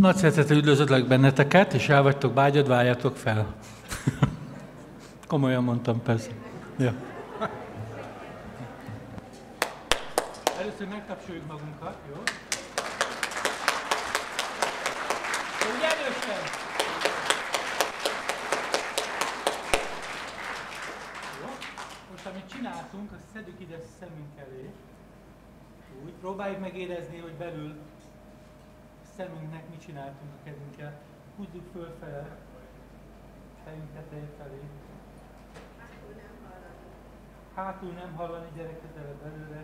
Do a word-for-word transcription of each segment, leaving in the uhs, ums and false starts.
Nagy szeretettel üdvözöllek benneteket, és el vagytok bágyad, váljatok fel. Komolyan mondtam, persze. Ja. Először megtapsoljuk magunkat, jó? Úgy erősen! Jó? Most amit csináltunk, azt szedjük ide szemünk elé. Úgy, próbáljuk megérezni, hogy belül szemünknek mit csináltunk a kezünkkel. Húzzuk fölfele, fejünk teteje felé. Hátul nem hallani, gyerek közelebb előre.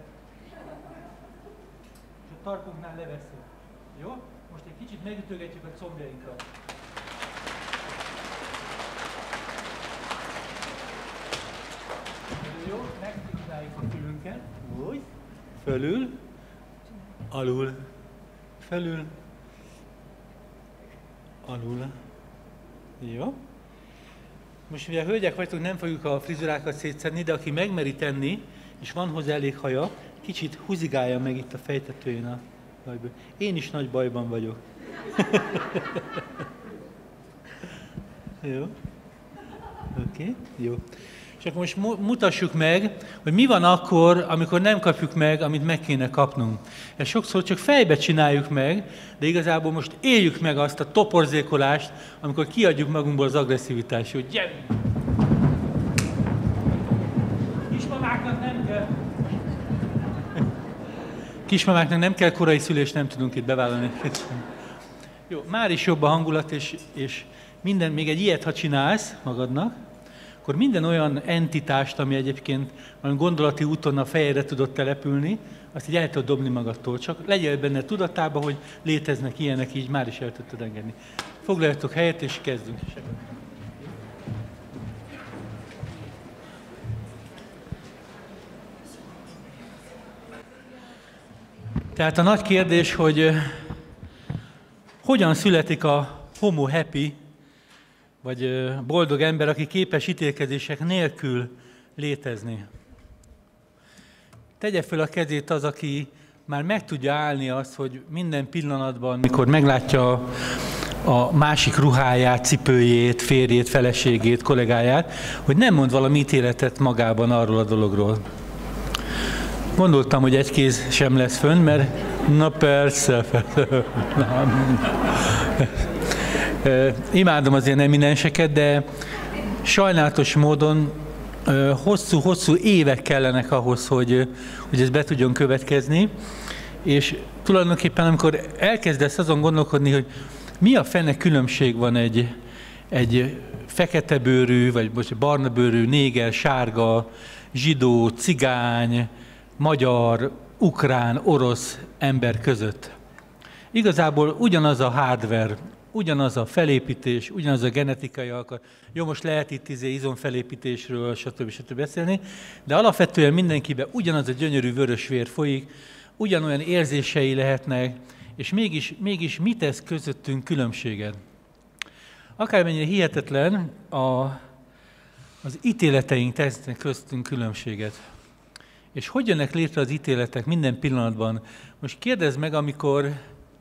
És a tarkunknál leveszünk. Jó? Most egy kicsit megütögetjük a combjainkat. Jó? Megfixáljuk a fülünket. Úgy. Fölül. Alul. Felül. Alul. Jó. Most mivel hölgyek vagytok, nem fogjuk a frizurákat szétszedni, de aki megmeri tenni, és van hozzá elég haja, kicsit húzigálja meg itt a fejtetőjén a bajból. Én is nagy bajban vagyok. Jó. Oké, okay. Jó. És akkor most mutassuk meg, hogy mi van akkor, amikor nem kapjuk meg, amit meg kéne kapnunk. Ezt sokszor csak fejbe csináljuk meg, de igazából most éljük meg azt a toporzékolást, amikor kiadjuk magunkból az agresszivitást, hogy gyerünk! Kismamáknak nem kell... Kismamáknak nem kell korai szülést, nem tudunk itt bevállalni. Jó, már is jobb a hangulat, és, és minden, még egy ilyet, ha csinálsz magadnak, akkor minden olyan entitást, ami egyébként valami gondolati úton a fejedre tudott települni, azt így el tudod dobni magadtól. Csak legyél benne tudatában, hogy léteznek ilyenek, így már is el tudtad engedni. Foglaljatok helyet, és kezdünk. Tehát a nagy kérdés, hogy hogyan születik a homo happy, vagy boldog ember, aki képes ítélkezések nélkül létezni. Tegye fel a kezét az, aki már meg tudja állni azt, hogy minden pillanatban, mikor meglátja a másik ruháját, cipőjét, férjét, feleségét, kollégáját, hogy nem mond valami ítéletet magában arról a dologról. Gondoltam, hogy egy kéz sem lesz fönn, mert na persze, imádom az ilyen eminenseket, de sajnálatos módon hosszú-hosszú évek kellenek ahhoz, hogy, hogy ez be tudjon következni, és tulajdonképpen amikor elkezdesz azon gondolkodni, hogy mi a fene különbség van egy, egy feketebőrű, vagy most barnabőrű, néger, sárga, zsidó, cigány, magyar, ukrán, orosz ember között. Igazából ugyanaz a hardware, ugyanaz a felépítés, ugyanaz a genetikai alkat. Jó, most lehet itt izé izomfelépítésről, stb. stb. Beszélni, de alapvetően mindenkiben ugyanaz a gyönyörű vörös vér folyik, ugyanolyan érzései lehetnek, és mégis, mégis mit tesz közöttünk különbséget? Akármennyire hihetetlen, a, az ítéleteink tesznek köztünk különbséget. És hogy jönnek létre az ítéletek minden pillanatban? Most kérdezd meg, amikor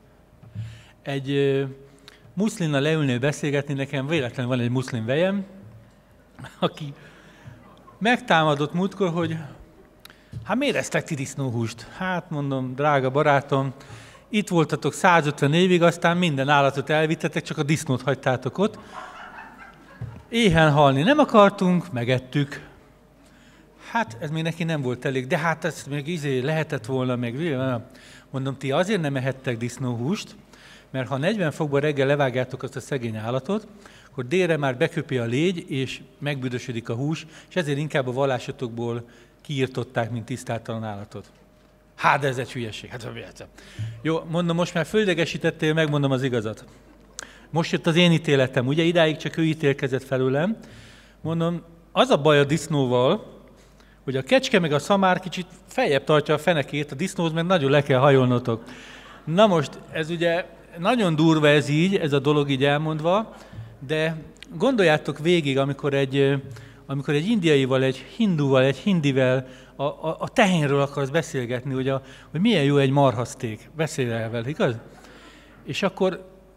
egy muszlimnal leülnél beszélgetni, nekem véletlenül van egy muszlim vejem, aki megtámadott múltkor, hogy hát miért esztek ti disznóhúst? Hát mondom, drága barátom, itt voltatok százötven évig, aztán minden állatot elvittetek, csak a disznót hagytátok ott. Éhen halni nem akartunk, megettük. Hát ez még neki nem volt elég, de hát ez még izé lehetett volna, meg mondom, ti azért nem ehettek disznóhúst, mert ha negyven fokban reggel levágjátok azt a szegény állatot, akkor délre már beköpi a légy, és megbüdösödik a hús, és ezért inkább a vallásotokból kiirtották, mint tisztátalan állatot. Hát, de ez egy hülyeség. Hát, jó, mondom, most már földegesítettél, megmondom az igazat. Most jött az én ítéletem, ugye idáig csak ő ítélkezett felőlem. Mondom, az a baj a disznóval, hogy a kecske meg a szamár kicsit feljebb tartja a fenekét, a disznóhoz meg nagyon le kell hajolnotok. Na most, ez ugye nagyon durva ez így, ez a dolog így elmondva, de gondoljátok végig, amikor egy, amikor egy indiaival, egy hindúval, egy hindivel a, a, a tehénről akarsz beszélgetni, hogy, a, hogy milyen jó egy marhaszték, beszél el vele, igaz? És akkor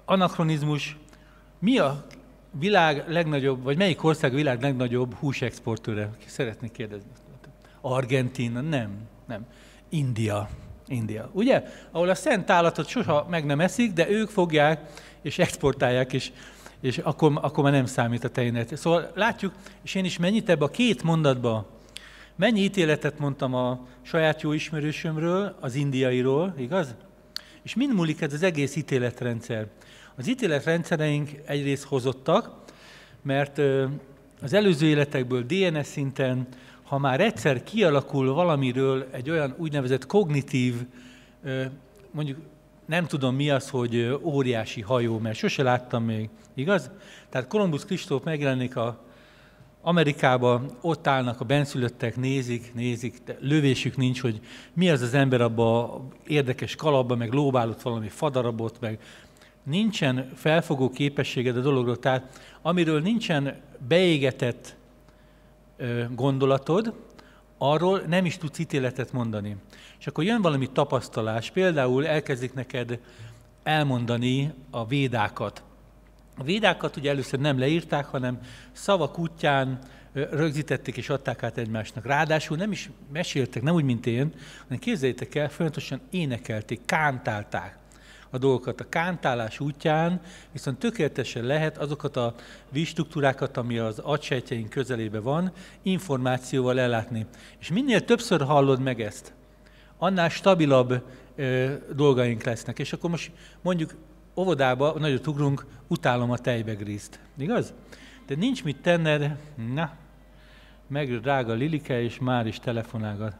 anachronizmus, mi a világ legnagyobb, vagy melyik ország a világ legnagyobb húsexportőre? Szeretnék kérdezni. Argentína? Nem, nem. India. India. Ugye? Ahol a szent állatot soha meg nem eszik, de ők fogják és exportálják, és, és akkor, akkor már nem számít a tejnet. Szóval látjuk, és én is mennyit ebbe a két mondatba, mennyi ítéletet mondtam a saját jó ismerősömről, az indiairól, igaz? És mind múlik ez az egész ítéletrendszer. Az ítéletrendszereink egyrészt hozottak, mert az előző életekből dé en es szinten, ha már egyszer kialakul valamiről egy olyan úgynevezett kognitív, mondjuk nem tudom mi az, hogy óriási hajó, mert sose láttam még, igaz? Tehát Kolumbusz Kristóf megjelenik a Amerikában, ott állnak a benszülöttek, nézik, nézik, de lövésük nincs, hogy mi az az ember abba érdekes kalapba, meg lóbálott valami fadarabot, meg nincsen felfogó képességed a dologról, tehát amiről nincsen beégetett gondolatod, arról nem is tudsz ítéletet mondani. És akkor jön valami tapasztalás, például elkezdik neked elmondani a védákat. A védákat ugye először nem leírták, hanem szavak útján rögzítették és adták át egymásnak. Ráadásul nem is meséltek, nem úgy, mint én, hanem képzeljétek el, folyamatosan énekelték, kántálták a dolgokat. A kántálás útján viszont tökéletesen lehet azokat a vízstruktúrákat, ami az agysejtjeink közelében van, információval ellátni. És minél többször hallod meg ezt, annál stabilabb ö, dolgaink lesznek. És akkor most mondjuk óvodába, nagyot ugrunk, utálom a tejbegrízt. Igaz? De nincs mit tenned, na, meg drága Lilike, és már is telefonálgat.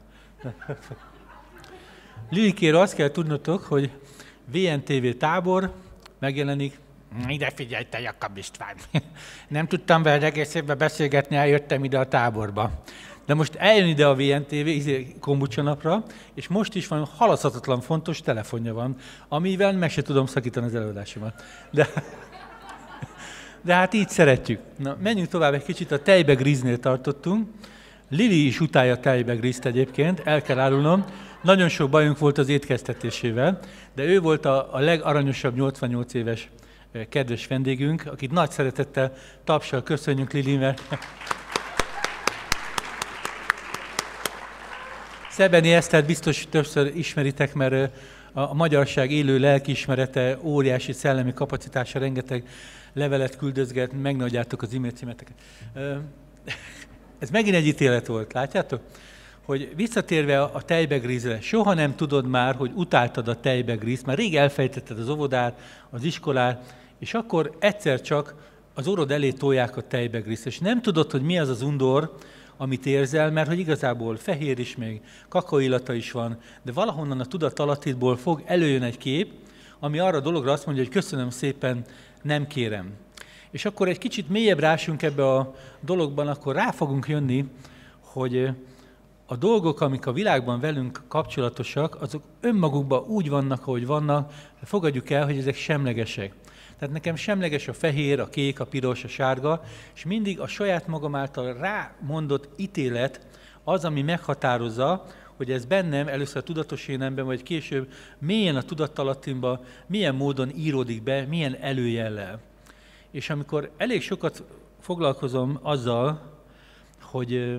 Lilikéről azt kell tudnotok, hogy vé en té vé tábor megjelenik. Ide figyelj, te Jakab István! Nem tudtam veled egész évben beszélgetni, eljöttem ide a táborba. De most eljön ide a vé en té vé kombucsa napra, és most is van halaszthatatlan fontos telefonja van, amivel meg se tudom szakítani az előadásomat. De, de hát így szeretjük. Na, menjünk tovább egy kicsit, a tejbegríznél tartottunk. Lili is utálja a tejbegrízt egyébként, el kell árulnom. Nagyon sok bajunk volt az étkeztetésével, de ő volt a, a legaranyosabb nyolcvannyolc éves kedves vendégünk, akit nagy szeretettel, tapssal köszönjük Lilivel. Szebeni Esztert biztos többször ismeritek, mert a magyarság élő lelkiismerete, óriási szellemi kapacitása, rengeteg levelet küldözget, megnagyjátok az e-mail címeteket. Ez megint egy ítélet volt, látjátok? Hogy visszatérve a tejbegrízre, soha nem tudod már, hogy utáltad a tejbegrízt, már rég elfejtetted az óvodát, az iskolát, és akkor egyszer csak az orrod elé tolják a tejbegrízt, és nem tudod, hogy mi az az undor, amit érzel, mert hogy igazából fehér is még, kakaóillata is van, de valahonnan a tudatalattidból fog előjön egy kép, ami arra a dologra azt mondja, hogy köszönöm szépen, nem kérem. És akkor egy kicsit mélyebb rásunk ebbe a dologban, akkor rá fogunk jönni, hogy a dolgok, amik a világban velünk kapcsolatosak, azok önmagukban úgy vannak, ahogy vannak, fogadjuk el, hogy ezek semlegesek. Tehát nekem semleges a fehér, a kék, a piros, a sárga, és mindig a saját magam által rámondott ítélet az, ami meghatározza, hogy ez bennem, először a tudatos énemben, vagy később mélyen a tudattalattimban, milyen módon íródik be, milyen előjellel. És amikor elég sokat foglalkozom azzal, hogy ö,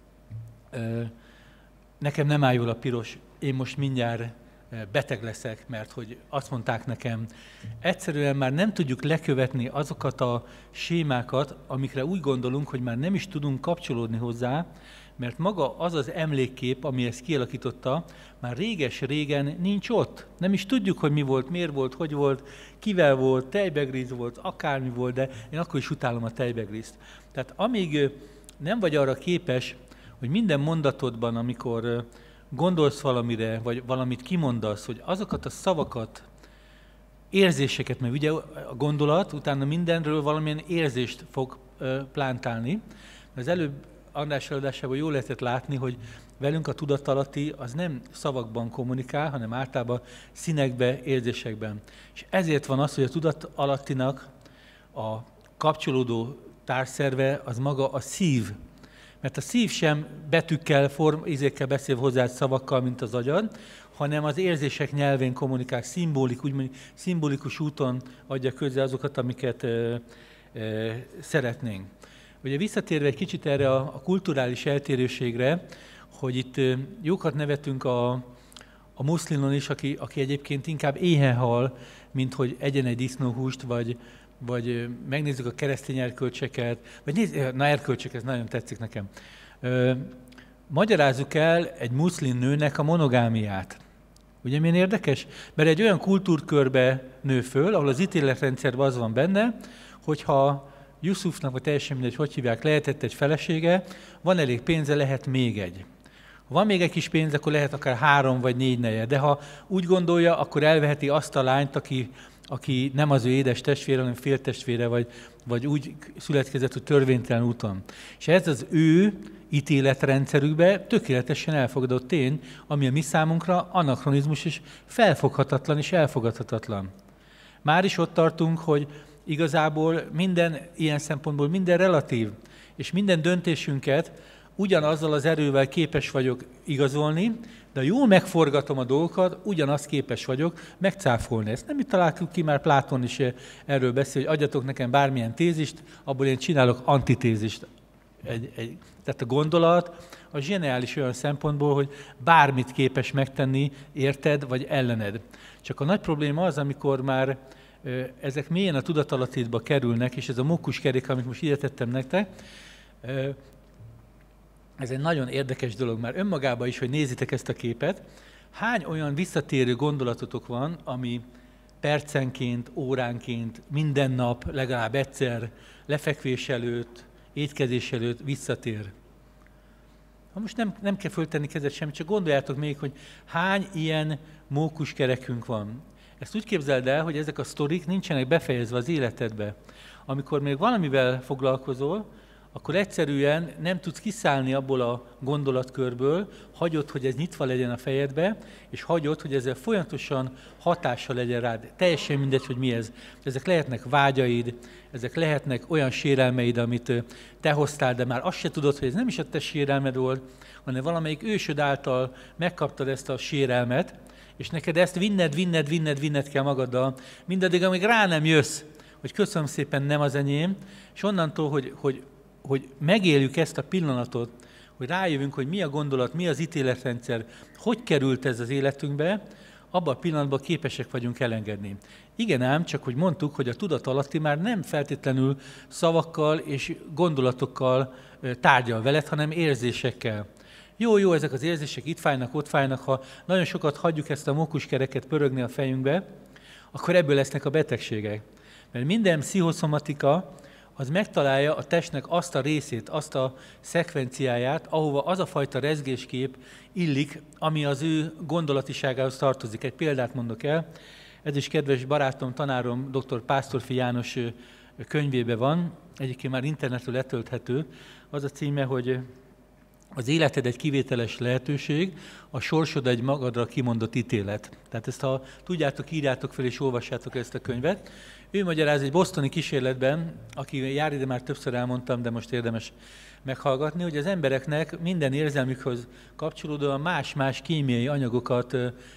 ö, nekem nem áll jól a piros, én most mindjárt beteg leszek, mert hogy azt mondták nekem, egyszerűen már nem tudjuk lekövetni azokat a sémákat, amikre úgy gondolunk, hogy már nem is tudunk kapcsolódni hozzá, mert maga az az emlékkép, ami ezt kialakította, már réges-régen nincs ott. Nem is tudjuk, hogy mi volt, miért volt, hogy volt, kivel volt, tejbegríz volt, akármi volt, de én akkor is utálom a tejbegrízt. Tehát amíg nem vagy arra képes, hogy minden mondatodban, amikor gondolsz valamire, vagy valamit kimondasz, hogy azokat a szavakat, érzéseket, mert ugye a gondolat utána mindenről valamilyen érzést fog plántálni. Az előbb András előadásában jól lehetett látni, hogy velünk a tudatalatti az nem szavakban kommunikál, hanem általában színekben, érzésekben. És ezért van az, hogy a tudatalattinak a kapcsolódó társszerve az maga a szív. Mert a szív sem betűkkel, form, ízékkel beszél hozzá szavakkal, mint az agyad, hanem az érzések nyelvén kommunikál, szimbolik, úgymond szimbolikus úton adja közre azokat, amiket ö, ö, szeretnénk. Ugye visszatérve egy kicsit erre a, a kulturális eltérőségre, hogy itt ö, jókat nevetünk a, a muszlimon is, aki, aki egyébként inkább éhen hal, mint hogy egyen egy disznóhúst, vagy, vagy megnézzük a keresztény erkölcseket, vagy nézz, na erkölcsek, ez nagyon tetszik nekem. Ö, magyarázzuk el egy muszlim nőnek a monogámiát. Ugye milyen érdekes? Mert egy olyan kultúrkörbe nő föl, ahol az ítéletrendszerben az van benne, hogyha Yusufnak, vagy teljesen mindegy, hogy hívják, lehetett egy felesége, van elég pénze, lehet még egy. Ha van még egy kis pénz, akkor lehet akár három vagy négy neje. De ha úgy gondolja, akkor elveheti azt a lányt, aki, aki nem az ő édes testvére, hanem féltestvére, vagy, vagy úgy születkezett, hogy törvénytelen úton. És ez az ő ítéletrendszerükbe tökéletesen elfogadott tény, ami a mi számunkra anakronizmus és felfoghatatlan és elfogadhatatlan. Már is ott tartunk, hogy igazából minden ilyen szempontból minden relatív, és minden döntésünket ugyanazzal az erővel képes vagyok igazolni, de ha jól megforgatom a dolgokat, ugyanazt képes vagyok megcáfolni. Ezt nem itt találtuk ki, már Pláton is erről beszél, hogy adjatok nekem bármilyen tézist, abból én csinálok antitézist. Egy, egy, tehát a gondolat a zseniális olyan szempontból, hogy bármit képes megtenni érted vagy ellened. Csak a nagy probléma az, amikor már ö, ezek mélyen a tudatalattidba kerülnek, és ez a mókuskerék, amit most ide tettem nektek, ö, ez egy nagyon érdekes dolog már önmagában is, hogy nézitek ezt a képet. Hány olyan visszatérő gondolatotok van, ami percenként, óránként, minden nap, legalább egyszer, lefekvés előtt, étkezés előtt visszatér. Ha most nem, nem kell föltenni kezet semmit, csak gondoljátok még, hogy hány ilyen mókuskerekünk van. Ezt úgy képzeld el, hogy ezek a sztorik nincsenek befejezve az életedbe. Amikor még valamivel foglalkozol, akkor egyszerűen nem tudsz kiszállni abból a gondolatkörből, hagyod, hogy ez nyitva legyen a fejedbe, és hagyod, hogy ezzel folyamatosan hatással legyen rád. Teljesen mindegy, hogy mi ez. Ezek lehetnek vágyaid, ezek lehetnek olyan sérelmeid, amit te hoztál, de már azt se tudod, hogy ez nem is a te sérelmed volt, hanem valamelyik ősöd által megkaptad ezt a sérelmet, és neked ezt vinned, vinned, vinned, vinned kell magaddal, mindaddig, amíg rá nem jössz, hogy köszönöm szépen, nem az enyém, és onnantól, hogy, hogy hogy megéljük ezt a pillanatot, hogy rájövünk, hogy mi a gondolat, mi az ítéletrendszer, hogy került ez az életünkbe, abban a pillanatban képesek vagyunk elengedni. Igen ám, csak hogy mondtuk, hogy a tudatalatti már nem feltétlenül szavakkal és gondolatokkal tárgyal veled, hanem érzésekkel. Jó, jó, ezek az érzések itt fájnak, ott fájnak, ha nagyon sokat hagyjuk ezt a mókuskereket pörögni a fejünkbe, akkor ebből lesznek a betegségek. Mert minden pszichoszomatika az megtalálja a testnek azt a részét, azt a szekvenciáját, ahova az a fajta rezgéskép illik, ami az ő gondolatiságához tartozik. Egy példát mondok el, ez is kedves barátom, tanárom, dr. Pásztorfi János könyvében van, egyébként már internetről letölthető, az a címe, hogy az életed egy kivételes lehetőség, a sorsod egy magadra kimondott ítélet. Tehát ezt, ha tudjátok, írjátok fel és olvassátok ezt a könyvet. Ő magyaráz egy bostoni kísérletben, aki jár ide, már többször elmondtam, de most érdemes meghallgatni, hogy az embereknek minden érzelmükhöz kapcsolódóan más-más kémiai anyagokat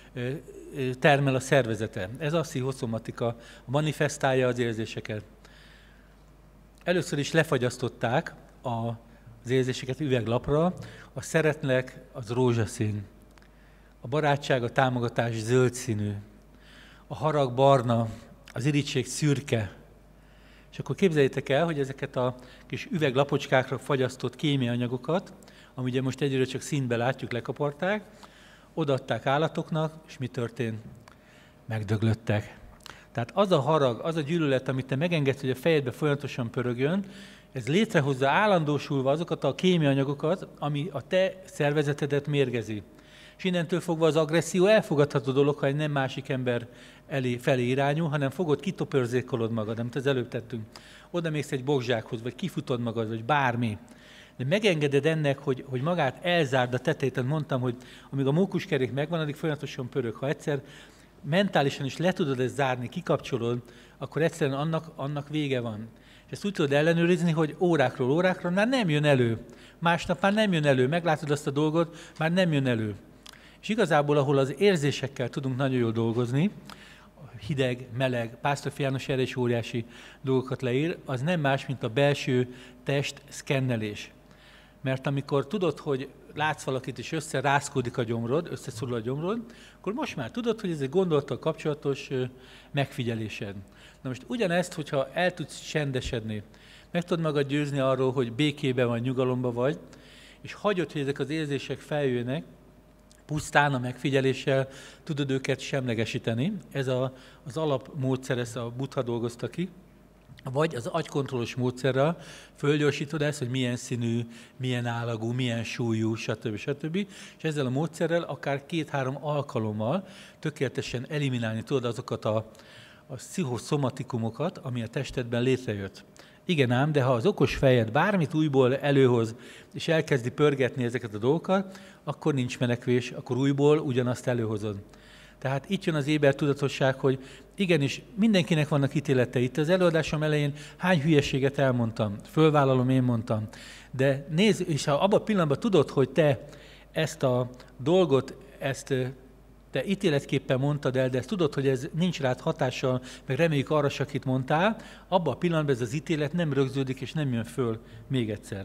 termel a szervezete. Ez a pszichoszomatika, manifestálja az érzéseket. Először is lefagyasztották a az érzéseket üveglapra, a szeretlek az rózsaszín, a barátság, a támogatás zöld színű, a harag barna, az irigység szürke. És akkor képzeljétek el, hogy ezeket a kis üveglapocskákra fagyasztott kémiai anyagokat, ami ugye most egyre csak színbe látjuk, lekaparták, odaadták állatoknak, és mi történt? Megdöglöttek. Tehát az a harag, az a gyűlölet, amit te megengedsz, hogy a fejedbe folyamatosan pörögjön, ez létrehozza állandósulva azokat a kémiai anyagokat, ami a te szervezetedet mérgezi. És innentől fogva az agresszió elfogadható dolog, ha egy nem másik ember elé, felé irányul, hanem fogod, kitopörzékolod magad, amit az előbb tettünk. Oda mész egy bokzsákhoz, vagy kifutod magad, vagy bármi. De megengeded ennek, hogy, hogy magát elzárd a tetejét. Mondtam, hogy amíg a mókuskerék megvan, addig folyamatosan pörög. Ha egyszer mentálisan is le tudod ezt zárni, kikapcsolod, akkor egyszerűen annak, annak vége van. És ezt úgy tudod ellenőrizni, hogy órákról órákra már nem jön elő. Másnap már nem jön elő, meglátod azt a dolgot, már nem jön elő. És igazából, ahol az érzésekkel tudunk nagyon jól dolgozni, hideg, meleg, Pásztorfi János erre is óriási dolgokat leír, az nem más, mint a belső test szkennelés. Mert amikor tudod, hogy látsz valakit, és összerázkódik a gyomrod, összeszorul a gyomrod, akkor most már tudod, hogy ez egy gondolattal kapcsolatos megfigyelésed. Na most ugyanezt, hogyha el tudsz csendesedni, meg tudod magad győzni arról, hogy békében vagy, nyugalomban vagy, és hagyod, hogy ezek az érzések feljönnek, pusztán a megfigyeléssel tudod őket semlegesíteni. Ez a, az alapmódszer, ezt a Buddha dolgozta ki. Vagy az agykontrollos módszerrel fölgyorsítod ezt, hogy milyen színű, milyen állagú, milyen súlyú, stb. stb. És ezzel a módszerrel akár két-három alkalommal tökéletesen eliminálni tudod azokat a, a pszichoszomatikumokat, ami a testedben létrejött. Igen ám, de ha az okos fejed bármit újból előhoz, és elkezdi pörgetni ezeket a dolgokat, akkor nincs menekvés, akkor újból ugyanazt előhozod. Tehát itt jön az éber tudatosság, hogy igenis, mindenkinek vannak ítéletei. Itt az előadásom elején hány hülyeséget elmondtam, fölvállalom, én mondtam. De nézd, és ha abban a pillanatban tudod, hogy te ezt a dolgot, ezt te ítéletképpen mondtad el, de ezt tudod, hogy ez nincs rád hatással, meg reméljük arra, akit mondtál, abban a pillanatban ez az ítélet nem rögződik, és nem jön föl még egyszer.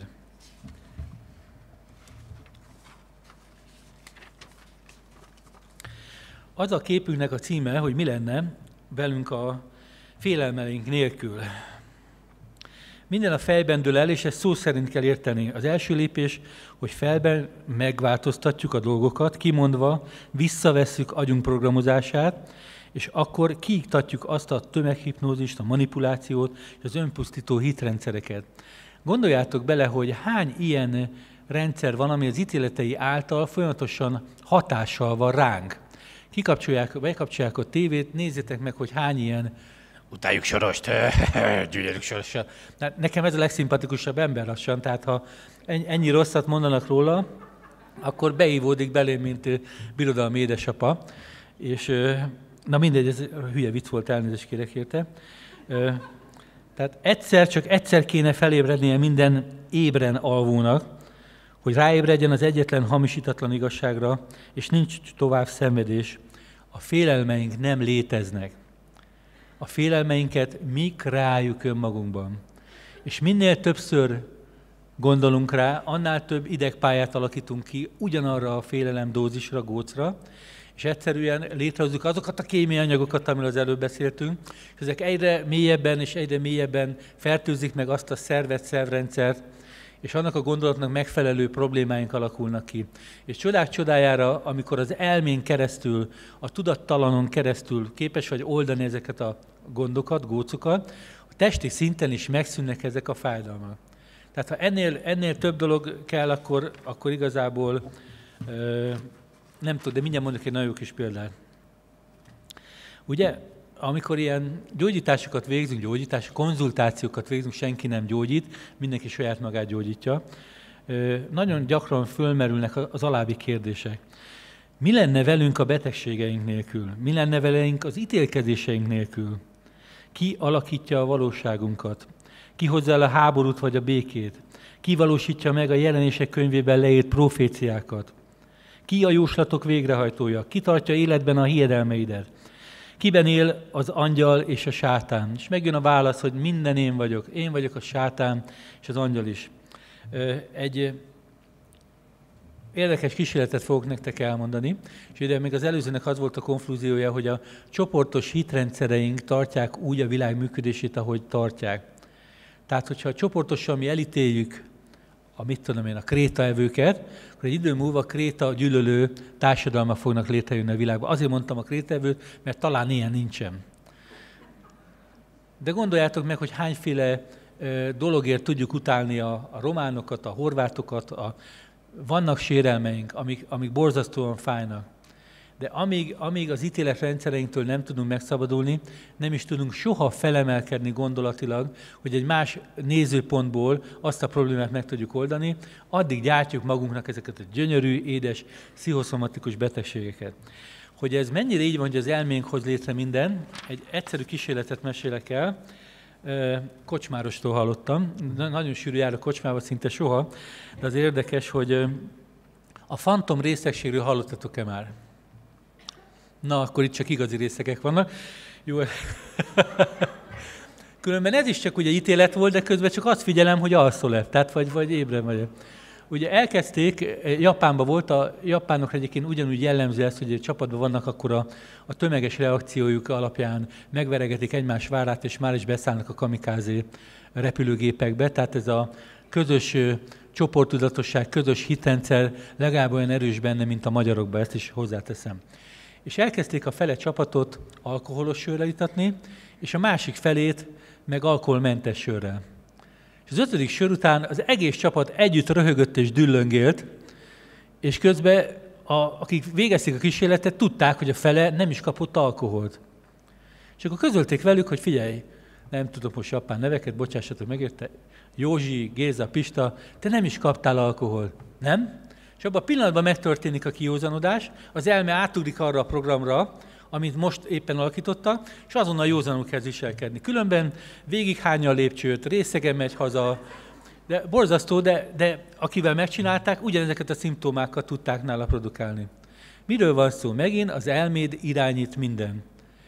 Az a képünknek a címe, hogy mi lenne velünk a félelmeink nélkül. Minden a fejben dől el, és ezt szó szerint kell érteni. Az első lépés, hogy felben megváltoztatjuk a dolgokat, kimondva visszavesszük agyunk programozását, és akkor kiiktatjuk azt a tömeghipnózist, a manipulációt és az önpusztító hitrendszereket. Gondoljátok bele, hogy hány ilyen rendszer van, ami az ítéletei által folyamatosan hatással van ránk. Kikapcsolják, bekapcsolják a tévét, nézzétek meg, hogy hány ilyen utáljuk Sorost, gyűlöljük Sorost. Nekem ez a legszimpatikusabb ember lassan, tehát ha ennyi rosszat mondanak róla, akkor beívódik belém, mint birodalmi édesapa. És na mindegy, ez hülye vicc volt, elnézést kérek érte. Tehát egyszer, csak egyszer kéne felébrednie minden ébren alvónak, hogy ráébredjen az egyetlen hamisítatlan igazságra, és nincs tovább szenvedés. A félelmeink nem léteznek. A félelmeinket mi kreáljuk önmagunkban. És minél többször gondolunk rá, annál több idegpályát alakítunk ki ugyanarra a félelem dózisra, gócra, és egyszerűen létrehozzuk azokat a kémiai anyagokat, amiről az előbb beszéltünk, és ezek egyre mélyebben és egyre mélyebben fertőzik meg azt a szervet, szervrendszert, és annak a gondolatnak megfelelő problémáink alakulnak ki. És csodák csodájára, amikor az elmén keresztül, a tudattalanon keresztül képes vagy oldani ezeket a gondokat, gócokat, a testi szinten is megszűnnek ezek a fájdalmak. Tehát ha ennél, ennél több dolog kell, akkor, akkor igazából ö, nem tudom, de mindjárt mondok egy nagyon jó kis példát. Ugye, amikor ilyen gyógyításokat végzünk, gyógyítás, konzultációkat végzünk, senki nem gyógyít, mindenki saját magát gyógyítja, nagyon gyakran fölmerülnek az alábbi kérdések. Mi lenne velünk a betegségeink nélkül? Mi lenne velünk az ítélkezéseink nélkül? Ki alakítja a valóságunkat? Ki hozza el a háborút vagy a békét? Ki valósítja meg a jelenések könyvében leírt proféciákat? Ki a jóslatok végrehajtója? Ki tartja életben a hiedelmeidet? Kiben él az angyal és a sátán? És megjön a válasz, hogy minden én vagyok. Én vagyok a sátán és az angyal is. Egy érdekes kísérletet fogok nektek elmondani, és ide még az előzőnek az volt a konklúziója, hogy a csoportos hitrendszereink tartják úgy a világ működését, ahogy tartják. Tehát, hogyha csoportosan mi elítéljük a mit tudom én, a krétaevőket, akkor egy idő múlva kréta gyűlölő társadalmak fognak létrejönni a világban. Azért mondtam a krétaevőt, mert talán ilyen nincsen. De gondoljátok meg, hogy hányféle dologért tudjuk utálni a, a románokat, a horvátokat, a, vannak sérelmeink, amik, amik borzasztóan fájnak. De amíg, amíg az ítéletrendszereinktől nem tudunk megszabadulni, nem is tudunk soha felemelkedni gondolatilag, hogy egy más nézőpontból azt a problémát meg tudjuk oldani, addig gyártjuk magunknak ezeket a gyönyörű, édes, pszichoszomatikus betegségeket. Hogy ez mennyire így van, hogy az elménk hoz létre minden, egy egyszerű kísérletet mesélek el. kocsmárostól hallottam. Nagyon sűrű jár a kocsmába, szinte soha, de az érdekes, hogy a fantom részegségről hallottatok-e már? Na, akkor itt csak igazi részegek vannak. Jó. Különben ez is csak ugye ítélet volt, de közben csak azt figyelem, hogy alszol-e, tehát vagy, vagy ébren vagy. Ugye elkezdték, Japánban volt, a japánokra egyébként ugyanúgy jellemző ezt, hogy csapatban vannak, akkor a, a tömeges reakciójuk alapján megveregetik egymás várát, és már is beszállnak a kamikázé repülőgépekbe. Tehát ez a közös csoporttudatosság, közös hitrendszer legalább olyan erős benne, mint a magyarokban, ezt is hozzáteszem. És elkezdték a fele csapatot alkoholos sörrel itatni, és a másik felét meg alkoholmentes sörrel. És az ötödik sör után az egész csapat együtt röhögött és düllöngélt, és közben, a, akik végezték a kísérletet, tudták, hogy a fele nem is kapott alkoholt. És akkor közölték velük, hogy figyelj, nem tudok most japán neveket, bocsássatok meg érte, Józsi, Géza, Pista, te nem is kaptál alkoholt, nem? És abban a pillanatban megtörténik a kijózanodás, az elme átugrik arra a programra, amit most éppen alakítottak, és azonnal józanul kezd viselkedni. Különben végighányja a lépcsőt, részegen megy haza, de borzasztó, de, de akivel megcsinálták, ugyanezeket a szimptomákat tudták nála produkálni. Miről van szó? Megint az elméd irányít minden.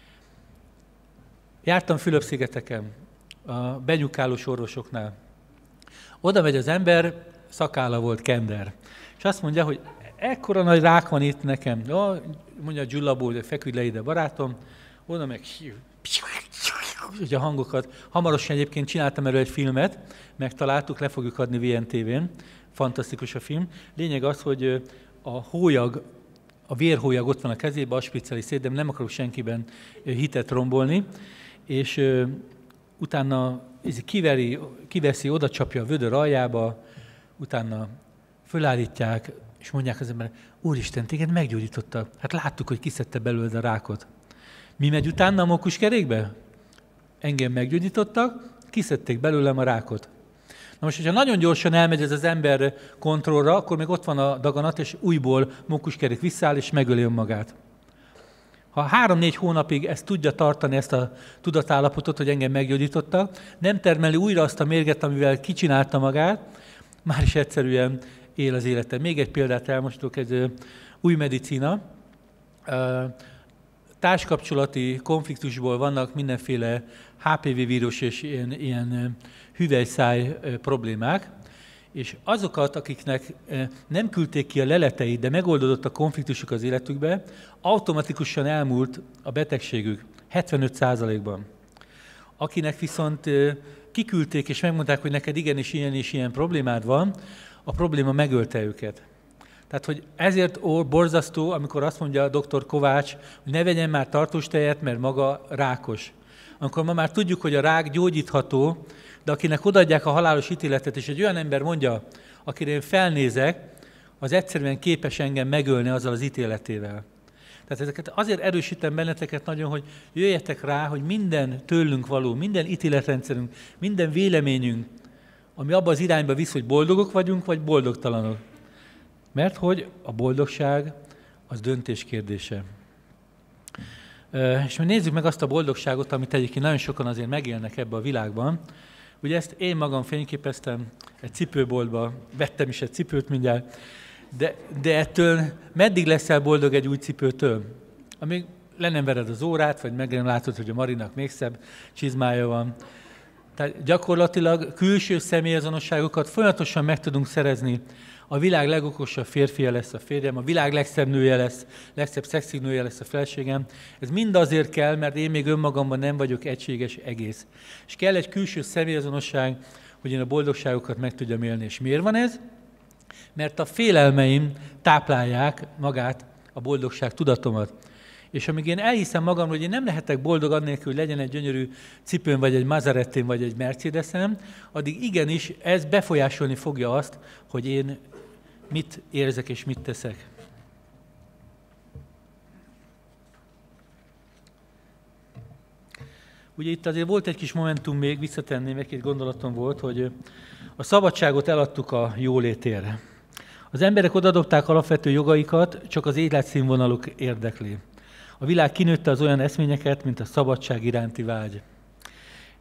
Jártam Fülöp-szigeteken, a benyukálós orvosoknál. Oda megy az ember, szakálla volt, kender. És azt mondja, hogy ekkora nagy rák van itt nekem. Ja, mondja Gyullaból, hogy feküdj le ide, barátom. Oda meg hogy a hangokat. Hamarosan egyébként csináltam erről egy filmet, megtaláltuk, le fogjuk adni vé en té vén. Fantasztikus a film. Lényeg az, hogy a hólyag, a vérhólyag ott van a kezében, aspicceli szét, de nem akarok senkiben hitet rombolni. És uh, utána kiveri, kiveszi, oda csapja a vödör aljába, utána fölállítják, és mondják az ember, Úristen, téged meggyógyítottak. Hát láttuk, hogy kiszedte belőled a rákot. Mi megy utána a mókuskerékbe? Engem meggyógyítottak, kiszedték belőlem a rákot. Na most, hogyha nagyon gyorsan elmegy ez az ember kontrollra, akkor még ott van a daganat, és újból mókuskerék visszáll, és megöli önmagát. Ha három-négy hónapig ezt tudja tartani, ezt a tudatállapotot, hogy engem meggyógyítottak, nem termeli újra azt a mérget, amivel kicsinálta magát, már is egyszerűen él az élete. Még egy példát elmostok, egy új medicína. Társkapcsolati konfliktusból vannak mindenféle há pé vé vírus és ilyen, ilyen hüvelyszáj problémák, és azokat, akiknek nem küldték ki a leleteit, de megoldódott a konfliktusuk az életükbe, automatikusan elmúlt a betegségük hetvenöt százalékban. Akinek viszont kiküldték és megmondták, hogy neked igenis ilyen és ilyen problémád van, a probléma megölte őket. Tehát, hogy ezért borzasztó, amikor azt mondja a doktor Kovács, hogy ne vegyen már tartós tejet, mert maga rákos. Amikor ma már tudjuk, hogy a rák gyógyítható, de akinek odaadják a halálos ítéletet, és egy olyan ember mondja, akire én felnézek, az egyszerűen képes engem megölni azzal az ítéletével. Tehát ezeket azért erősítem benneteket nagyon, hogy jöjjetek rá, hogy minden tőlünk való, minden ítéletrendszerünk, minden véleményünk, ami abba az irányba visz, hogy boldogok vagyunk, vagy boldogtalanok. Mert hogy a boldogság az döntés kérdése. És nézzük meg azt a boldogságot, amit egyébként nagyon sokan azért megélnek ebbe a világban. Ugye ezt én magam fényképeztem egy cipőboltba, vettem is egy cipőt mindjárt, de, de ettől meddig leszel boldog egy új cipőtől? Amíg le nem vered az órát, vagy meg nem látod, hogy a Marinak még szebb csizmája van. Tehát gyakorlatilag külső személyazonosságokat folyamatosan meg tudunk szerezni. A világ legokosabb férfia lesz a férjem, a világ legszebb nője lesz, legszebb szexi nője lesz a feleségem. Ez mind azért kell, mert én még önmagamban nem vagyok egységes egész. És kell egy külső személyazonosság, hogy én a boldogságokat meg tudjam élni. És miért van ez? Mert a félelmeim táplálják magát, a boldogság tudatomat. És amíg én elhiszem magamról, hogy én nem lehetek boldog annélkül, hogy legyen egy gyönyörű cipőm, vagy egy Maserattim, vagy egy Mercedesem, addig igenis ez befolyásolni fogja azt, hogy én mit érzek és mit teszek. Ugye itt azért volt egy kis momentum még, visszatenném, egy-két gondolatom volt, hogy a szabadságot eladtuk a jólétére. Az emberek odadobták alapvető jogaikat, csak az életszínvonaluk érdekli. A világ kinőtte az olyan eszményeket, mint a szabadság iránti vágy.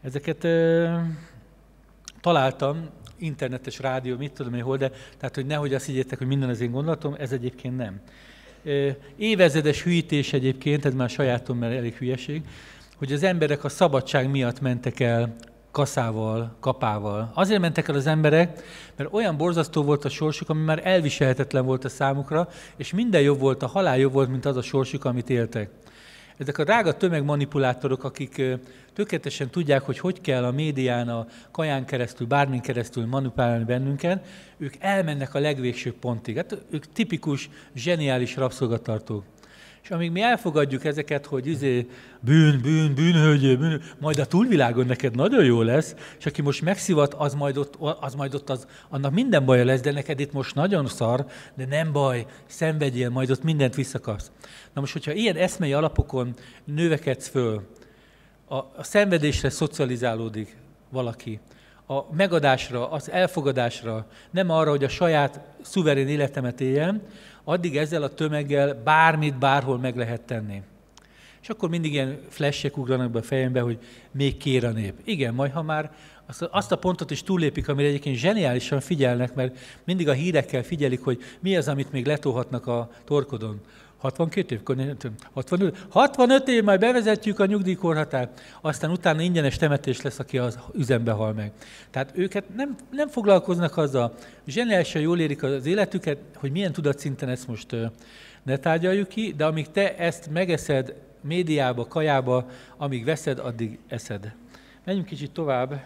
Ezeket ö, találtam, internetes rádió, mit tudom én hol, de tehát, hogy nehogy azt higgyétek, hogy minden az én gondolatom, ez egyébként nem. Évezredes hűítés egyébként, ez már sajátom, mert elég hülyeség, hogy az emberek a szabadság miatt mentek el kaszával, kapával. Azért mentek el az emberek, mert olyan borzasztó volt a sorsuk, ami már elviselhetetlen volt a számukra, és minden jobb volt, a halál jobb volt, mint az a sorsuk, amit éltek. Ezek a drága tömegmanipulátorok, akik tökéletesen tudják, hogy hogy kell a médián, a kaján keresztül, bármin keresztül manipulálni bennünket, ők elmennek a legvégsőbb pontig. Hát ők tipikus, zseniális rabszolgatartók. És amíg mi elfogadjuk ezeket, hogy izé, bűn, bűn, bűnhölgyő, bűn, majd a túlvilágon neked nagyon jó lesz, és aki most megszivat, az majd ott, az, majd ott az, annak minden baja lesz, de neked itt most nagyon szar, de nem baj, szenvedjél, majd ott mindent visszakapsz. Na most, hogyha ilyen eszmei alapokon növekedsz föl, a, a szenvedésre szocializálódik valaki, a megadásra, az elfogadásra, nem arra, hogy a saját szuverén életemet éljen, addig ezzel a tömeggel bármit, bárhol meg lehet tenni. És akkor mindig ilyen flashek ugranak be a fejembe, hogy még kér a nép. Igen, majd ha már azt a pontot is túllépik, amire egyébként zseniálisan figyelnek, mert mindig a hírekkel figyelik, hogy mi az, amit még letolhatnak a torkodon. hatvankét év? hatvanöt, hatvanöt év, majd bevezetjük a nyugdíjkorhatárt, aztán utána ingyenes temetés lesz, aki az üzembe hal meg. Tehát őket nem, nem foglalkoznak azzal, zseniálisan jól érik az életüket, hogy milyen tudatszinten ezt most ne tárgyaljuk ki, de amíg te ezt megeszed médiába, kajába, amíg veszed, addig eszed. Menjünk kicsit tovább.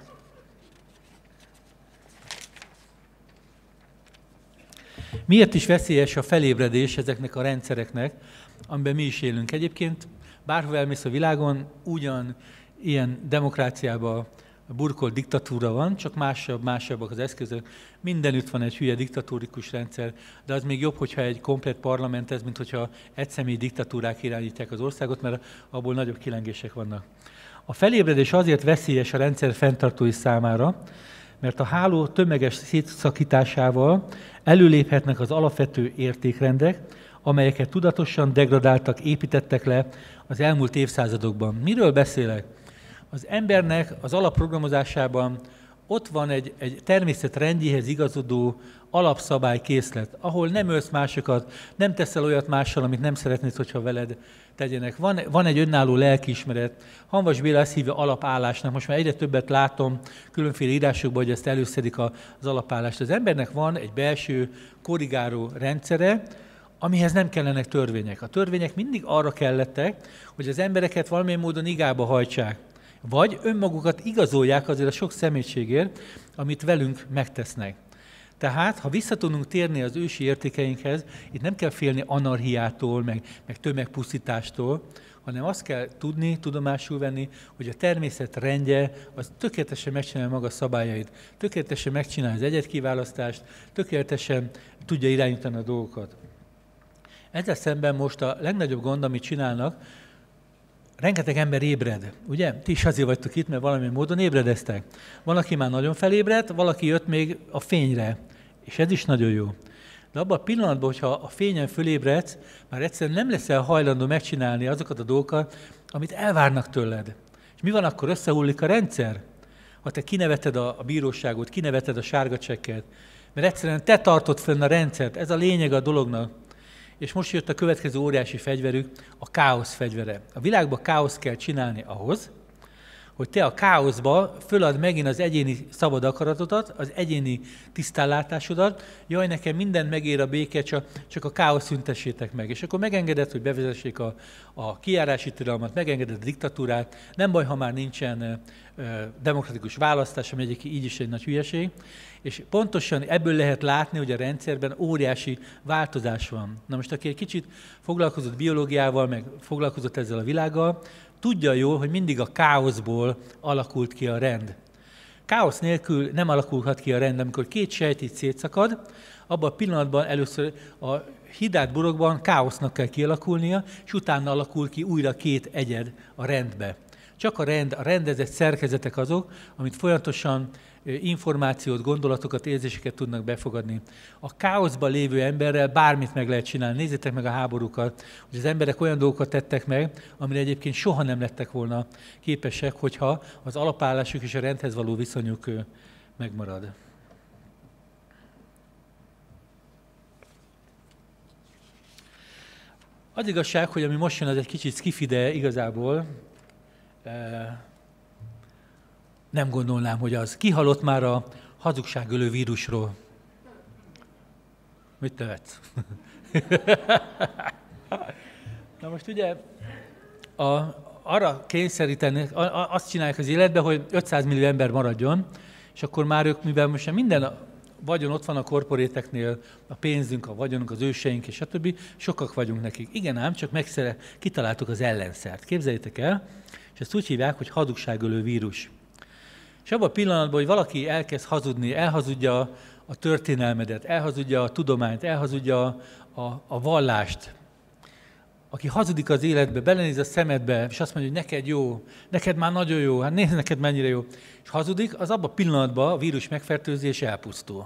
Miért is veszélyes a felébredés ezeknek a rendszereknek, amiben mi is élünk? Egyébként bárhol elmész a világon, ugyan ilyen demokráciában burkolt diktatúra van, csak másabb, másabbak az eszközök. Mindenütt van egy hülye diktatórikus rendszer, de az még jobb, hogyha egy komplett parlament ez, mint hogyha egyszemélyi diktatúrák irányítják az országot, mert abból nagyobb kilengések vannak. A felébredés azért veszélyes a rendszer fenntartói számára, mert a háló tömeges szétszakításával előléphetnek az alapvető értékrendek, amelyeket tudatosan degradáltak, építettek le az elmúlt évszázadokban. Miről beszélek? Az embernek az alapprogramozásában ott van egy, egy természet rendjéhez igazodó alapszabálykészlet, ahol nem ölsz másokat, nem teszel olyat mással, amit nem szeretnéd, hogyha veled tegyenek. Van, van egy önálló lelkiismeret. Hamvas Béla ezt hívja alapállásnak. Most már egyre többet látom különféle írásokban, hogy ezt előszedik az alapállást. Az embernek van egy belső korrigáló rendszere, amihez nem kellenek törvények. A törvények mindig arra kellettek, hogy az embereket valamilyen módon igába hajtsák, vagy önmagukat igazolják azért a sok szemétségért, amit velünk megtesznek. Tehát, ha vissza tudunk térni az ősi értékeinkhez, itt nem kell félni anarchiától, meg, meg tömegpusztítástól, hanem azt kell tudni, tudomásul venni, hogy a természet rendje az tökéletesen megcsinálja maga szabályait, tökéletesen megcsinálja az egyedkiválasztást, tökéletesen tudja irányítani a dolgokat. Ezzel szemben most a legnagyobb gond, amit csinálnak, rengeteg ember ébred, ugye? Ti is azért vagytok itt, mert valamilyen módon ébredeztek. Van, aki már nagyon felébredt, valaki jött még a fényre, és ez is nagyon jó. De abban a pillanatban, hogyha a fényen fölébredsz, már egyszerűen nem leszel hajlandó megcsinálni azokat a dolgokat, amit elvárnak tőled. És mi van akkor? Összehullik a rendszer? Ha te kineveted a, a bíróságot, kineveted a sárga csekket, mert egyszerűen te tartod fönn a rendszert, ez a lényeg a dolognak. És most jött a következő óriási fegyverük, a káosz fegyvere. A világban káosz kell csinálni ahhoz, hogy te a káoszba fölad megint az egyéni szabad akaratodat, az egyéni tisztánlátásodat, jaj, nekem mindent megér a béke, csak, csak a káosz szüntessétek meg. És akkor megengeded, hogy bevezessék a, a kijárási tilalmat, megengeded a diktatúrát, nem baj, ha már nincsen ö, demokratikus választás, ami egyik így is egy nagy hülyeség. És pontosan ebből lehet látni, hogy a rendszerben óriási változás van. Na most, aki egy kicsit foglalkozott biológiával, meg foglalkozott ezzel a világgal, tudja jól, hogy mindig a káoszból alakult ki a rend. Káosz nélkül nem alakulhat ki a rend, amikor két sejt így szétszakad, abban a pillanatban először a hidát burokban káosznak kell kialakulnia, és utána alakul ki újra két egyed a rendbe. Csak a, rend, a rendezett szerkezetek azok, amit folyamatosan információt, gondolatokat, érzéseket tudnak befogadni. A káoszban lévő emberrel bármit meg lehet csinálni. Nézzétek meg a háborúkat, hogy az emberek olyan dolgokat tettek meg, amire egyébként soha nem lettek volna képesek, hogyha az alapállásuk és a rendhez való viszonyuk megmarad. Az igazság, hogy ami most jön, az egy kicsit skifi, de igazából nem gondolnám, hogy az. Ki hallott már a hazugságölő vírusról? Mit nevetsz? Na most ugye a, arra kényszeríteni, azt csinálják az életben, hogy ötszáz millió ember maradjon, és akkor már ők, mivel most minden vagyon ott van a korporéteknél, a pénzünk, a vagyonunk, az őseink, és stb. Sokak vagyunk nekik. Igen ám, csak megszere, kitaláltuk az ellenszert. Képzeljétek el, és ezt úgy hívják, hogy hazugságölő vírus. És abban a pillanatban, hogy valaki elkezd hazudni, elhazudja a történelmedet, elhazudja a tudományt, elhazudja a, a, a vallást, aki hazudik az életbe, belenéz a szemedbe, és azt mondja, hogy neked jó, neked már nagyon jó, hát nézd neked mennyire jó, és hazudik, az abban a pillanatban a vírus megfertőzés elpusztul.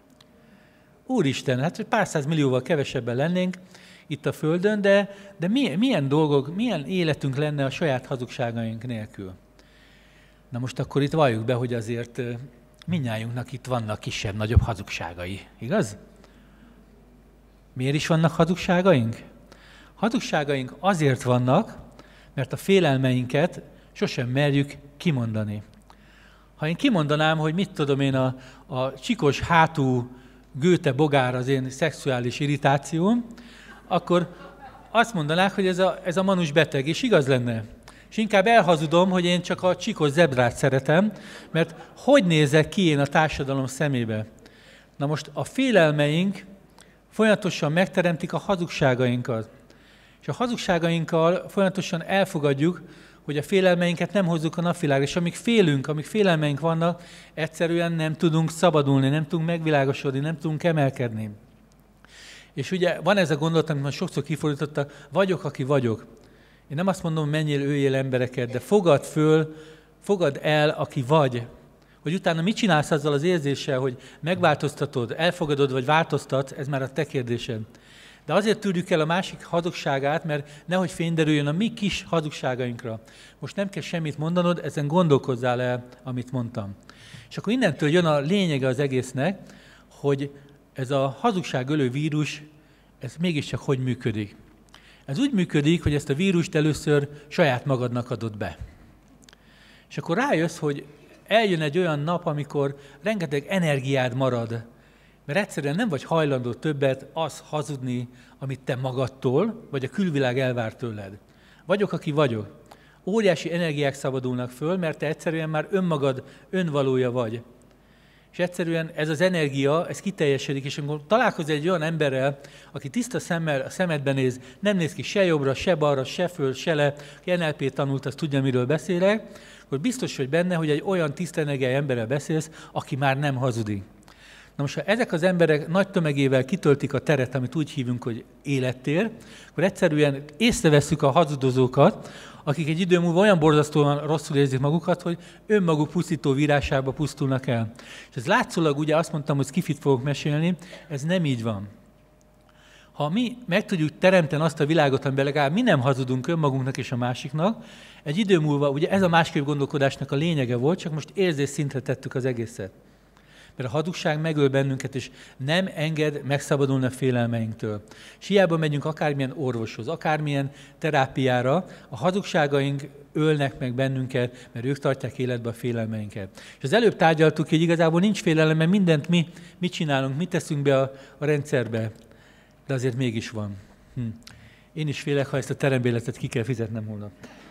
Úristen, hát pár száz millióval kevesebben lennénk itt a Földön, de, de milyen, milyen dolgok, milyen életünk lenne a saját hazugságaink nélkül? Na most akkor itt valljuk be, hogy azért mindnyájunknak itt vannak kisebb-nagyobb hazugságai, igaz? Miért is vannak hazugságaink? Hazugságaink azért vannak, mert a félelmeinket sosem merjük kimondani. Ha én kimondanám, hogy mit tudom én, a, a csikos hátú Goethe bogár az én szexuális irritációm, akkor azt mondanák, hogy ez a, ez a manus beteg, és igaz lenne. És inkább elhazudom, hogy én csak a csikos zebrát szeretem, mert hogy nézek ki én a társadalom szemébe? Na most a félelmeink folyamatosan megteremtik a hazugságainkat. És a hazugságainkkal folyamatosan elfogadjuk, hogy a félelmeinket nem hozzuk a napvilágra, és amíg félünk, amíg félelmeink vannak, egyszerűen nem tudunk szabadulni, nem tudunk megvilágosodni, nem tudunk emelkedni. És ugye van ez a gondolat, amit már sokszor kifordítottak, vagyok, aki vagyok. Én nem azt mondom, menjél, öljél embereket, de fogad föl, fogad el, aki vagy. Hogy utána mit csinálsz azzal az érzéssel, hogy megváltoztatod, elfogadod, vagy változtatsz, ez már a te kérdésed. De azért tűrjük el a másik hazugságát, mert nehogy fény derüljön a mi kis hazugságainkra. Most nem kell semmit mondanod, ezen gondolkozzál el, amit mondtam. És akkor innentől jön a lényege az egésznek, hogy ez a hazugságölő vírus, ez mégiscsak hogy működik. Ez úgy működik, hogy ezt a vírust először saját magadnak adod be. És akkor rájössz, hogy eljön egy olyan nap, amikor rengeteg energiád marad, mert egyszerűen nem vagy hajlandó többet az hazudni, amit te magadtól, vagy a külvilág elvár tőled. Vagyok, aki vagyok. Óriási energiák szabadulnak föl, mert te egyszerűen már önmagad önvalója vagy. És egyszerűen ez az energia, ez kiteljesedik, és amikor találkozol egy olyan emberrel, aki tiszta szemmel a szemedbe néz, nem néz ki se jobbra, se balra, se föl, se le, aki en el pé tanult, az tudja, miről beszélek, akkor biztos vagy benne, hogy egy olyan tiszta energiai emberrel beszélsz, aki már nem hazudik. Na most, ha ezek az emberek nagy tömegével kitöltik a teret, amit úgy hívunk, hogy élettér, akkor egyszerűen észrevesszük a hazudozókat, akik egy idő múlva olyan borzasztóan rosszul érzik magukat, hogy önmaguk pusztító vírásába pusztulnak el. És ez látszólag, ugye azt mondtam, hogy skifit fogok mesélni, ez nem így van. Ha mi meg tudjuk teremteni azt a világot, amiben legalább mi nem hazudunk önmagunknak és a másiknak, egy idő múlva, ugye ez a másképp gondolkodásnak a lényege volt, csak most érzésszintre tettük az egészet. Mert a hazugság megöl bennünket, és nem enged megszabadulni a félelmeinktől. És hiába megyünk akármilyen orvoshoz, akármilyen terápiára, a hazugságaink ölnek meg bennünket, mert ők tartják életbe a félelmeinket. És az előbb tárgyaltuk, hogy igazából nincs félelem, mert mindent mi, mi csinálunk, mit teszünk be a, a rendszerbe. De azért mégis van. Hm. Én is félek, ha ezt a terembéletet ki kell fizetnem holnap.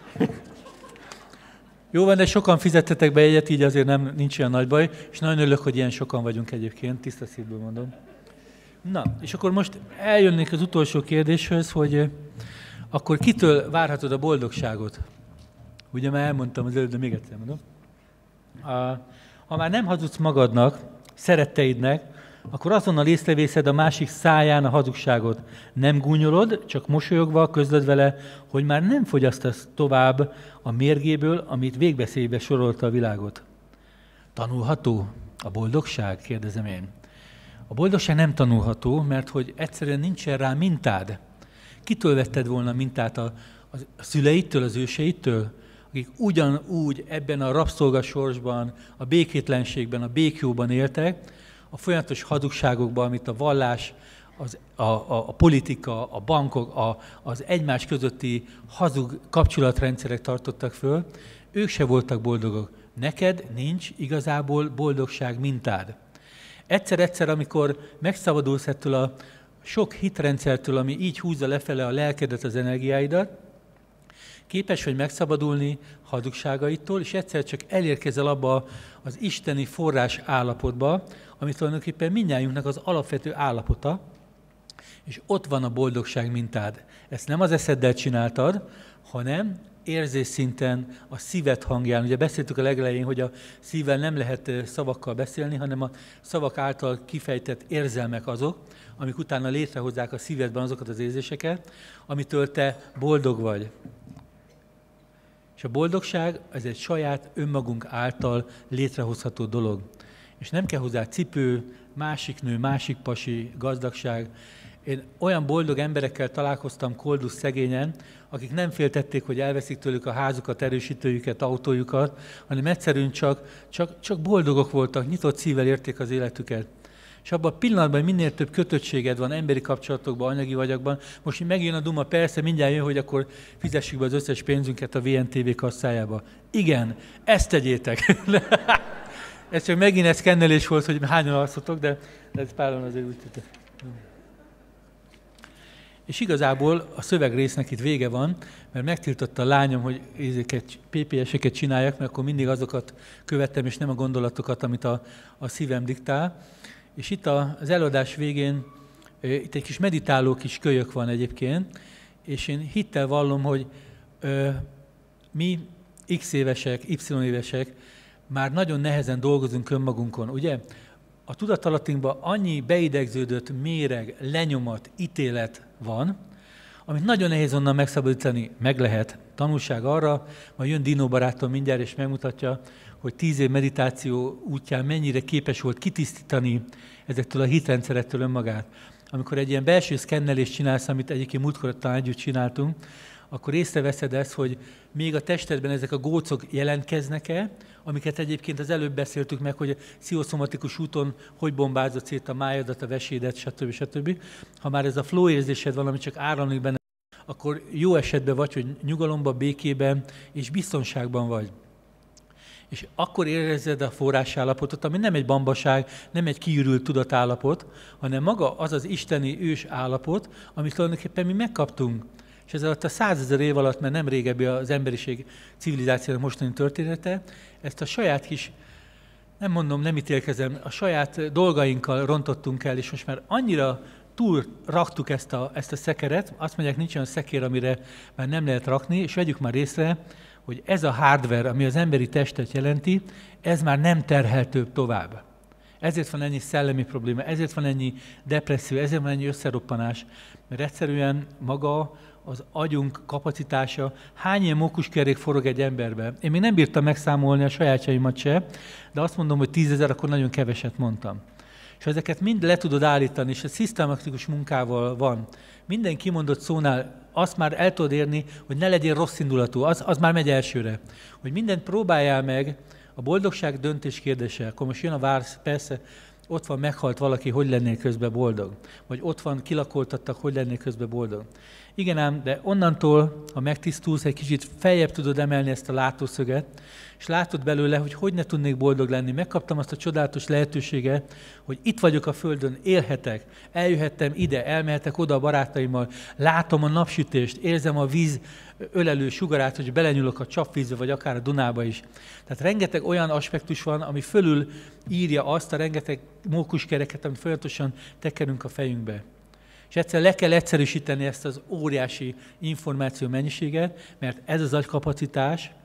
Jó van, de sokan fizettetek be egyet, így azért nem, nincs ilyen nagy baj, és nagyon örülök, hogy ilyen sokan vagyunk egyébként, tiszta szívből mondom. Na, és akkor most eljönnék az utolsó kérdéshez, hogy akkor kitől várhatod a boldogságot? Ugye már elmondtam az előbb, de még egyszer mondom. Ha már nem hazudsz magadnak, szeretteidnek, akkor azonnal észrevészed a másik száján a hazugságot. Nem gúnyolod, csak mosolyogva közlöd vele, hogy már nem fogyasztasz tovább a mérgéből, amit végbeszélybe sorolta a világot. Tanulható a boldogság? Kérdezem én. A boldogság nem tanulható, mert hogy egyszerűen nincsen rá mintád. Kitől vetted volna mintát? A, a szüleitől, az őseitől? Akik ugyanúgy ebben a rabszolgasorsban, a békétlenségben, a békjóban éltek, a folyamatos hazugságokban, amit a vallás, az, a, a, a politika, a bankok, a, az egymás közötti hazug kapcsolatrendszerek tartottak föl, ők se voltak boldogok. Neked nincs igazából boldogság mintád. Egyszer-egyszer, amikor megszabadulsz ettől a sok hitrendszertől, ami így húzza lefele a lelkedet, az energiáidat, képes vagy megszabadulni hazugságaitól, és egyszer csak elérkezel abba az isteni forrás állapotba, ami tulajdonképpen mindnyájunknak az alapvető állapota, és ott van a boldogság mintád. Ezt nem az eszeddel csináltad, hanem érzésszinten a szíved hangján. Ugye beszéltük a legelején, hogy a szívvel nem lehet szavakkal beszélni, hanem a szavak által kifejtett érzelmek azok, amik utána létrehozzák a szívedben azokat az érzéseket, amitől te boldog vagy. És a boldogság ez egy saját önmagunk által létrehozható dolog. És nem kell hozzá cipő, másik nő, másik pasi, gazdagság. Én olyan boldog emberekkel találkoztam Koldus szegényen, akik nem féltették, hogy elveszik tőlük a házukat, erősítőjüket, autójukat, hanem egyszerűen csak, csak, csak boldogok voltak, nyitott szívvel érték az életüket. És abban a pillanatban, hogy minél több kötöttséged van emberi kapcsolatokban, anyagi vagyakban, most így megjön a duma, persze, mindjárt jön, hogy akkor fizessük be az összes pénzünket a vé en té vé kasszájába. Igen, ezt tegyétek. Ez csak megint egy szkennelés volt, hogy hányan alszotok, de, de ez páran azért úgy tudta. És igazából a szövegrésznek itt vége van, mert megtiltotta a lányom, hogy ezeket pé pé eseket csináljak, mert akkor mindig azokat követtem, és nem a gondolatokat, amit a, a szívem diktál. És itt az előadás végén, itt egy kis meditáló kis kölyök van egyébként, és én hittel vallom, hogy ö, mi X évesek, Y évesek már nagyon nehezen dolgozunk önmagunkon, ugye? A tudatalattinkban annyi beidegződött méreg, lenyomat, ítélet van, amit nagyon nehéz onnan megszabadítani, meg lehet. Tanulság arra, majd jön Dino barátom mindjárt, és megmutatja, hogy tíz év meditáció útján mennyire képes volt kitisztítani ezektől a hitrendszerektől önmagát. Amikor egy ilyen belső szkennelést csinálsz, amit egyébként múltkor talán együtt csináltunk, akkor észreveszed ezt, hogy még a testedben ezek a gócok jelentkeznek-e, amiket egyébként az előbb beszéltük meg, hogy a pszichoszomatikus úton hogy bombázott szét a májadat, a vesédet, stb. stb. Ha már ez a flow érzésed van, ami csak áramlik benne, akkor jó esetben vagy, hogy nyugalomban, békében és biztonságban vagy. És akkor érzed a forrásállapotot, ami nem egy bambaság, nem egy kiürült tudatállapot, hanem maga az az isteni ős állapot, amit tulajdonképpen mi megkaptunk. És ez alatt a százezer év alatt, mert nem régebbi az emberiség civilizációnak mostani története, ezt a saját kis, nem mondom, nem ítélkezem, a saját dolgainkkal rontottunk el, és most már annyira túl raktuk ezt a, ezt a szekeret, azt mondják, nincs olyan szekér, amire már nem lehet rakni, és vegyük már észre, hogy ez a hardware, ami az emberi testet jelenti, ez már nem terheltőbb tovább. Ezért van ennyi szellemi probléma, ezért van ennyi depresszió, ezért van ennyi összeroppanás, mert egyszerűen maga az agyunk kapacitása, hány ilyen mókuskerék forog egy emberbe. Én még nem bírtam megszámolni a sajátjaimat se, de azt mondom, hogy tízezer, akkor nagyon keveset mondtam. És ezeket mind le tudod állítani, és a szisztematikus munkával van. Minden kimondott szónál azt már el tudod érni, hogy ne legyél rossz indulatú, az, az már megy elsőre. Hogy mindent próbáljál meg, a boldogság döntés kérdése. Akkor most jön a vársz, persze, ott van, meghalt valaki, hogy lennél közben boldog. Vagy ott van, kilakoltattak, hogy lennél közben boldog. Igen ám, de onnantól, ha megtisztulsz, egy kicsit feljebb tudod emelni ezt a látószöget, és látod belőle, hogy hogy ne tudnék boldog lenni. Megkaptam azt a csodálatos lehetőséget, hogy itt vagyok a Földön, élhetek, eljöhettem ide, elmehetek oda a barátaimmal, látom a napsütést, érzem a víz ölelő sugarát, hogy belenyúlok a csapvízbe, vagy akár a Dunába is. Tehát rengeteg olyan aspektus van, ami fölül írja azt a rengeteg mókuskereket, amit folyamatosan tekerünk a fejünkbe. És egyszer le kell egyszerűsíteni ezt az óriási információ mennyiséget, mert ez az agykapacitás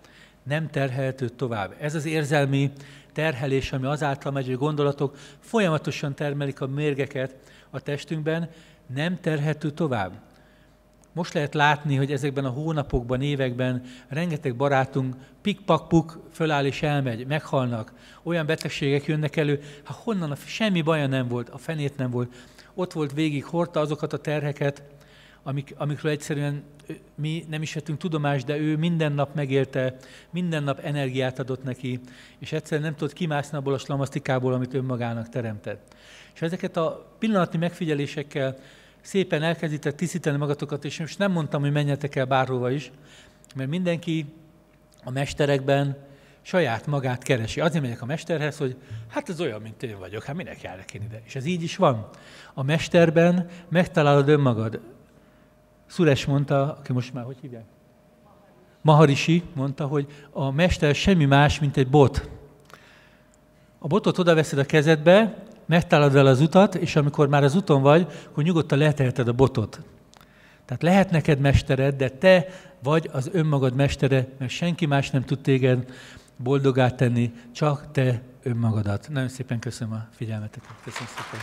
nem terhelhető tovább. Ez az érzelmi terhelés, ami azáltal megy, hogy gondolatok folyamatosan termelik a mérgeket a testünkben, nem terhelhető tovább. Most lehet látni, hogy ezekben a hónapokban, években rengeteg barátunk pik-pak-puk föláll és elmegy, meghalnak. Olyan betegségek jönnek elő, hát honnan, semmi baja nem volt, a fenét nem volt. Ott volt végig, hordta azokat a terheket, amik, amikről egyszerűen mi nem is vettünk tudomást, de ő minden nap megélte, minden nap energiát adott neki, és egyszerűen nem tudott kimászni abból a slamasztikából, amit önmagának teremtett. És ezeket a pillanatnyi megfigyelésekkel szépen elkezditek tisztítani magatokat, és most nem mondtam, hogy menjetek el bárhova is, mert mindenki a mesterekben saját magát keresi. Azért megyek a mesterhez, hogy hát ez olyan, mint én vagyok, hát minek járok én ide. És ez így is van. A mesterben megtalálod önmagad. Suresh mondta, aki most már hogy hívják? Maharishi mondta, hogy a mester semmi más, mint egy bot. A botot oda veszed a kezedbe, megtalálod vele az utat, és amikor már az úton vagy, akkor nyugodtan leteheted a botot. Tehát lehet neked mestered, de te vagy az önmagad mestere, mert senki más nem tud téged boldoggá tenni, csak te önmagadat. Nagyon szépen köszönöm a figyelmeteket. Köszönöm szépen.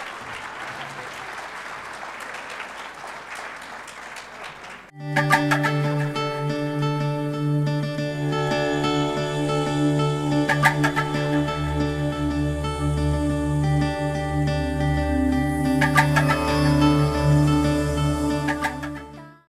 Thank you.